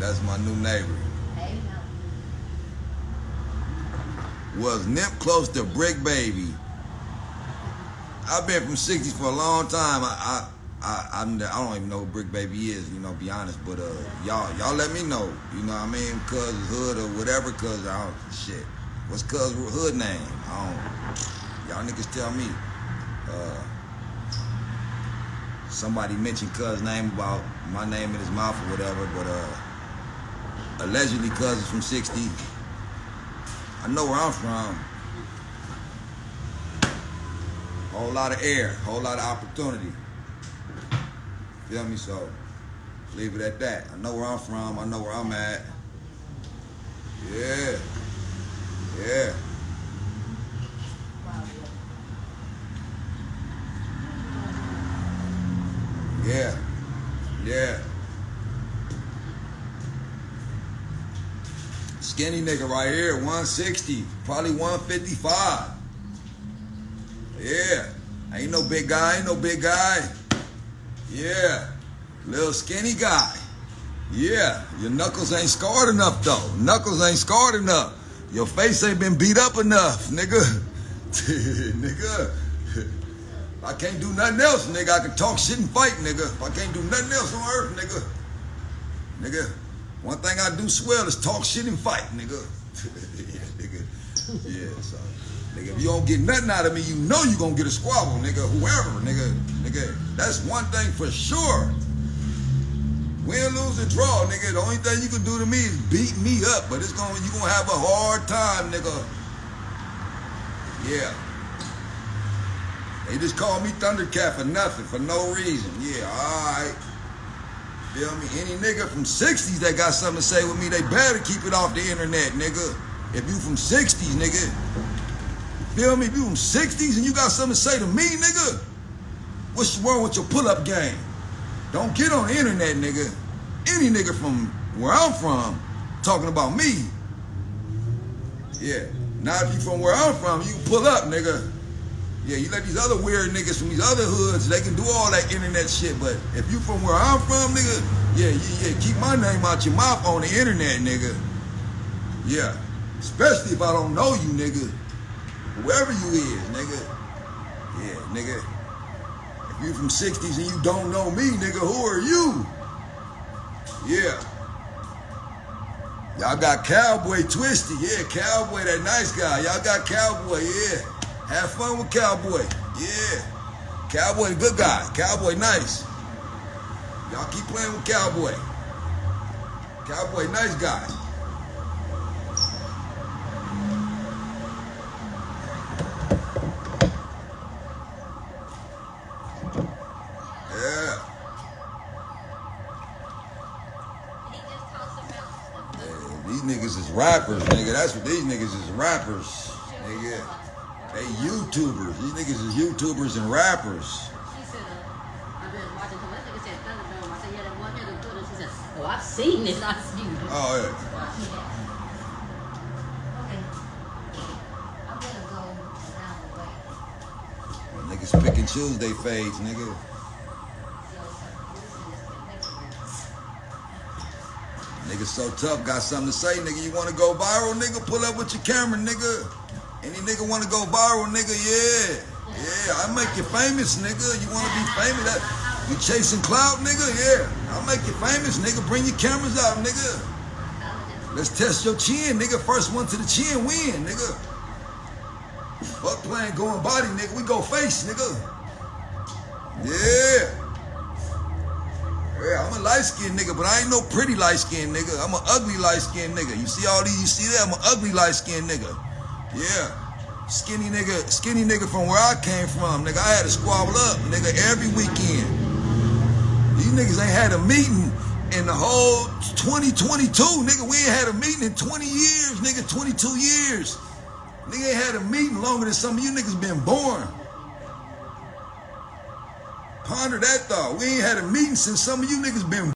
That's my new neighbor. Hey, Was Nip close to Bricc, baby? I've been from 60s for a long time. I don't even know who Bricc baby is, you know, be honest. But y'all let me know, you know what I mean? Cuz hood or whatever, cuz I don't shit. What's cuz hood name? Y'all niggas tell me. Somebody mentioned cuz name about my name in his mouth or whatever, but allegedly cuz is from 60. I know where I'm from. Whole lot of air, whole lot of opportunity. Feel me? So leave it at that. I know where I'm from. I know where I'm at. Yeah. Yeah. Yeah. Yeah. Skinny nigga right here, 160, probably 155. Yeah. Ain't no big guy, ain't no big guy. Yeah. Little skinny guy. Yeah. Your knuckles ain't scarred enough though. Knuckles ain't scarred enough. Your face ain't been beat up enough, nigga. Nigga. If I can't do nothing else, nigga, I can talk shit and fight, nigga. If I can't do nothing else on earth, nigga. Nigga. One thing I do swell is talk shit and fight, nigga. Yeah, nigga. Yeah, so. Nigga, if you don't get nothing out of me, you know you gonna get a squabble, nigga. Whoever, nigga. Nigga, that's one thing for sure. Win, lose, or draw, nigga. The only thing you can do to me is beat me up, but you gonna have a hard time, nigga. Yeah. They just call me Thundercat for nothing, for no reason. Yeah, alright. Feel me? Any nigga from 60s that got something to say with me, they better keep it off the internet, nigga. If you from 60s, nigga. Feel me? If you from 60s and you got something to say to me, nigga, what's wrong with your pull-up game? Don't get on the internet, nigga. Any nigga from where I'm from talking about me. Yeah. Now if you from where I'm from, you can pull up, nigga. Yeah, you let these other weird niggas from these other hoods, they can do all that internet shit, but if you from where I'm from, nigga, yeah, keep my name out your mouth on the internet, nigga. Yeah. Especially if I don't know you, nigga. Whoever you is, nigga. Yeah, nigga. If you from 60s and you don't know me, nigga, who are you? Yeah. Y'all got Cowboy twisted. Yeah, Cowboy, that nice guy. Y'all got Cowboy, yeah. Have fun with Cowboy. Yeah. Cowboy, good guy. Cowboy, nice. Y'all keep playing with Cowboy. Cowboy, nice guy. Yeah. These niggas is rappers, nigga. That's what these niggas is, rappers, nigga. They YouTubers. These niggas is YouTubers and rappers. She said, I've been watching some. That nigga said Thunderdome. I said, yeah, that one nigga good. And she said, oh, I've seen this. I've seen it. Oh, yeah. Okay. I'm gonna go down the way. Niggas pick and choose they fades, nigga. Niggas so tough, got something to say, nigga. You want to go viral, nigga? Pull up with your camera, nigga. Any nigga want to go viral, nigga? Yeah. Yeah, I make you famous, nigga. You want to be famous? You chasing clout, nigga? Yeah. I'll make you famous, nigga. Bring your cameras out, nigga. Let's test your chin, nigga. First one to the chin win, nigga. Fuck playing going body, nigga. We go face, nigga. Yeah. Yeah, I'm a light-skinned nigga, but I ain't no pretty light-skinned nigga. I'm an ugly light-skinned nigga. You see all these, you see that? I'm an ugly light-skinned nigga. Yeah. Skinny nigga from where I came from, nigga. I had to squabble up, nigga, every weekend. These niggas ain't had a meeting in the whole 2022, nigga. We ain't had a meeting in 20 years, nigga, 22 years. Nigga ain't had a meeting longer than some of you niggas been born. Ponder that thought. We ain't had a meeting since some of you niggas been